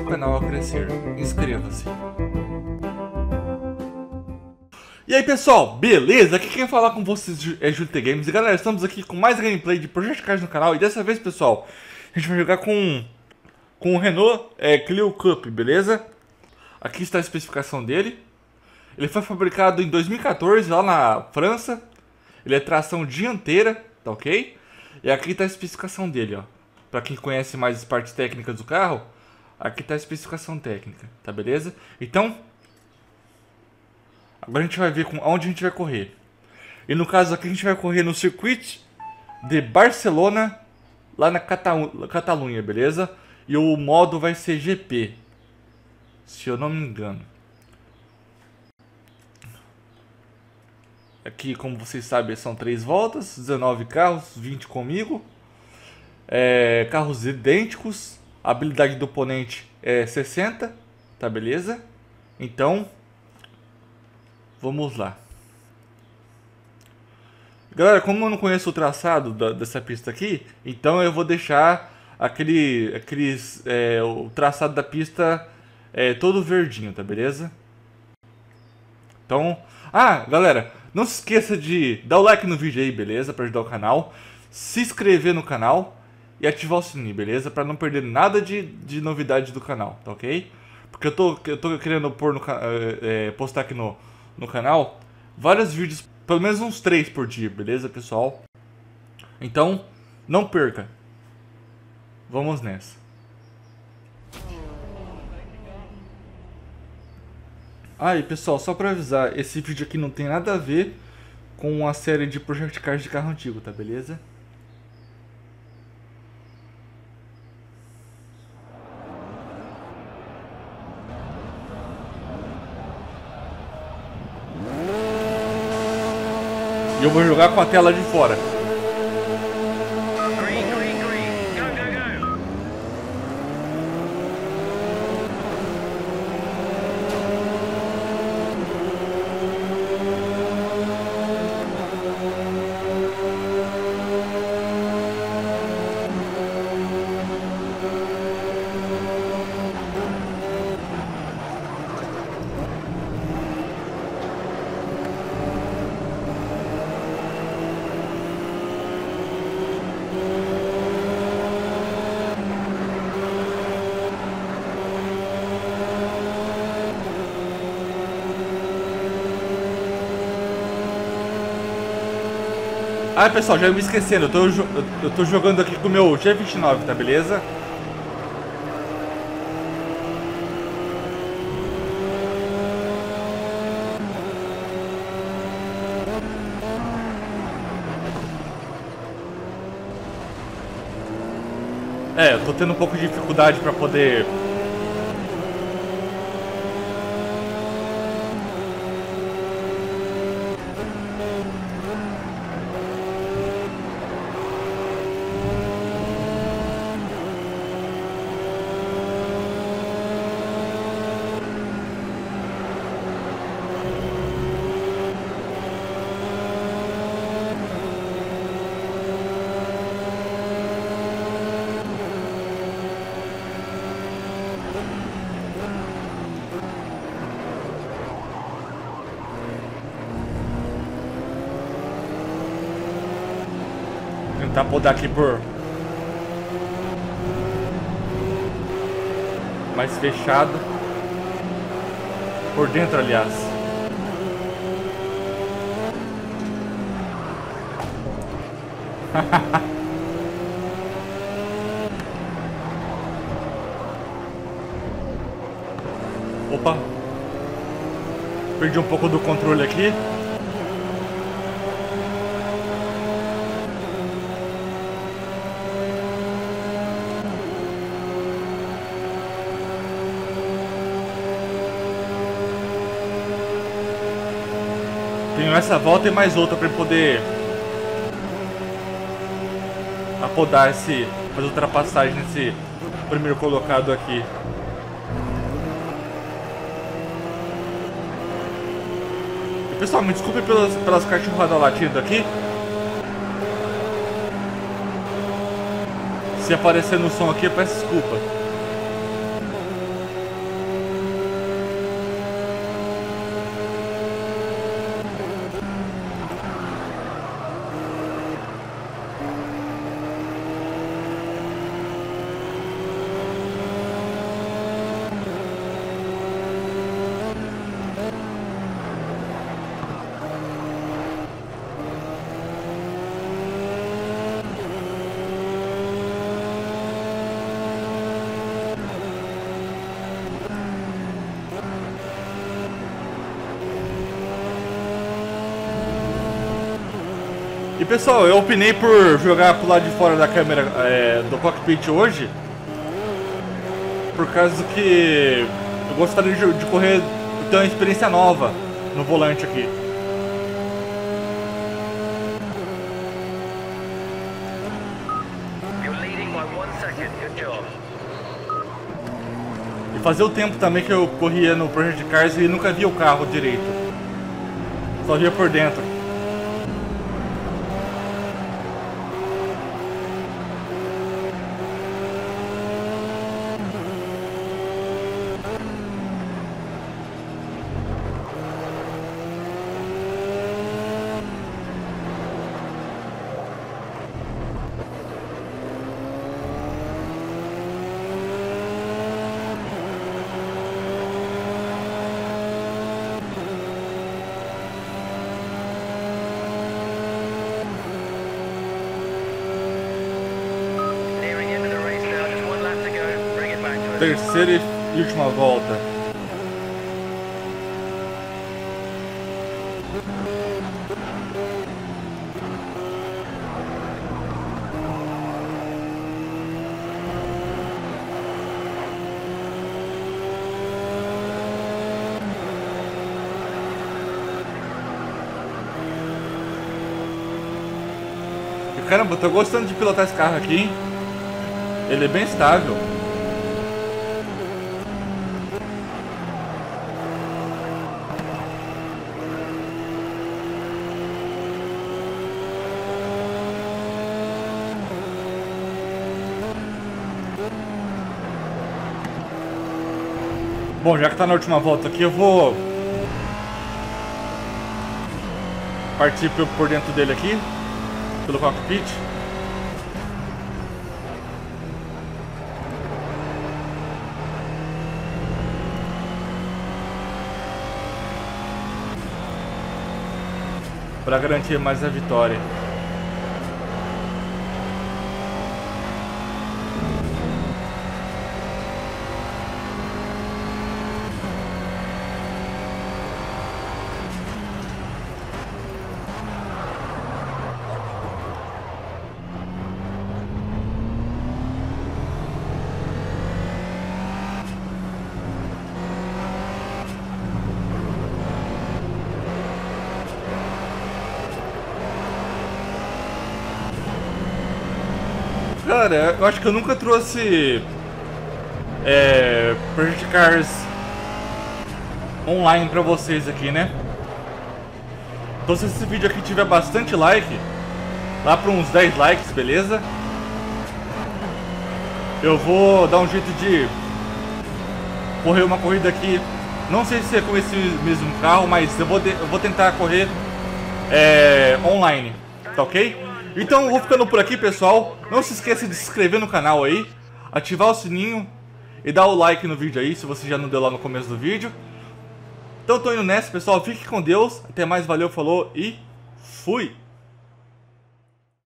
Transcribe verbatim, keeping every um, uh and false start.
canal a crescer. Inscreva-se. E aí pessoal, beleza? Aqui quem falar com vocês é Julite Games. E galera, estamos aqui com mais gameplay de Project Cars no canal. E dessa vez, pessoal, a gente vai jogar com, com o Renault é, Clio Coupe, beleza? Aqui está a especificação dele. Ele foi fabricado em dois mil e quatorze, lá na França. Ele é tração dianteira, tá ok? E aqui está a especificação dele, ó. Pra quem conhece mais as partes técnicas do carro, aqui está a especificação técnica, tá beleza? Então, agora a gente vai ver com onde a gente vai correr. E no caso aqui a gente vai correr no circuito de Barcelona, lá na Catalu- Catalunha, beleza? E o modo vai ser G P, se eu não me engano. Aqui, como vocês sabem, são três voltas, dezenove carros, vinte comigo. É, carros idênticos. A habilidade do oponente é sessenta, tá beleza? Então, vamos lá. Galera, como eu não conheço o traçado da, dessa pista aqui, então eu vou deixar aquele, aqueles, é, o traçado da pista é, todo verdinho, tá beleza? Então, ah, galera, não se esqueça de dar o like no vídeo aí, beleza? Pra ajudar o canal. Se inscrever no canal e ativar o sininho, beleza? Pra não perder nada de, de novidade do canal, tá ok? Porque eu tô, eu tô querendo pôr no, é, postar aqui no, no canal vários vídeos, pelo menos uns três por dia, beleza, pessoal? Então, não perca. Vamos nessa. Ah, e pessoal, só pra avisar, esse vídeo aqui não tem nada a ver com a série de Project Cars de carro antigo, tá beleza? E eu vou jogar com a tela de fora. Ah, pessoal, já me esquecendo, eu tô, eu tô jogando aqui com o meu G vinte e nove, tá beleza? É, eu tô tendo um pouco de dificuldade pra poder... Tentar podar aqui por mais fechado por dentro, aliás. Opa, perdi um pouco do controle aqui. Tenho essa volta e mais outra para poder apodar esse, fazer ultrapassagem nesse primeiro colocado aqui. E, pessoal, me desculpe pelas, pelas cachorradas latindo aqui. Se aparecer no som aqui, eu peço desculpa. E pessoal, eu opinei por jogar pro lado de fora da câmera é, do cockpit hoje, por causa que eu gostaria de, de correr, ter uma experiência nova no volante aqui. E fazer o tempo também que eu corria no Project Cars e nunca via o carro direito, só via por dentro. Terceira e última volta. E, caramba, eu tô gostando de pilotar esse carro aqui, hein? Ele é bem estável. Bom, já que tá na última volta aqui, eu vou partir por dentro dele aqui, pelo cockpit. Para garantir mais a vitória. Cara, eu acho que eu nunca trouxe é, Project Cars online pra vocês aqui, né? Então se esse vídeo aqui tiver bastante like, lá pra uns dez likes, beleza? Eu vou dar um jeito de correr uma corrida aqui. Não sei se é com esse mesmo carro, mas eu vou, de, eu vou tentar correr é, online, tá ok? Então eu vou ficando por aqui, pessoal. Não se esqueça de se inscrever no canal aí, ativar o sininho e dar o like no vídeo aí, se você já não deu lá no começo do vídeo. Então tô indo nessa, pessoal. Fique com Deus. Até mais, valeu, falou e fui!